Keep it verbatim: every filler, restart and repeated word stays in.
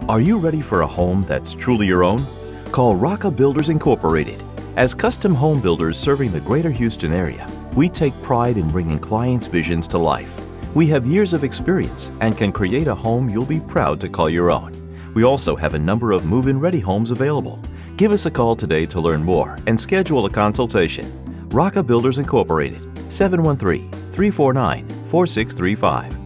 Are you ready for a home that's truly your own? Call Roca Builders Incorporated. As custom home builders serving the greater Houston area, we take pride in bringing clients' visions to life. We have years of experience and can create a home you'll be proud to call your own. We also have a number of move-in ready homes available. Give us a call today to learn more and schedule a consultation. Roca Builders Incorporated, seven one three, three four nine, four six three five.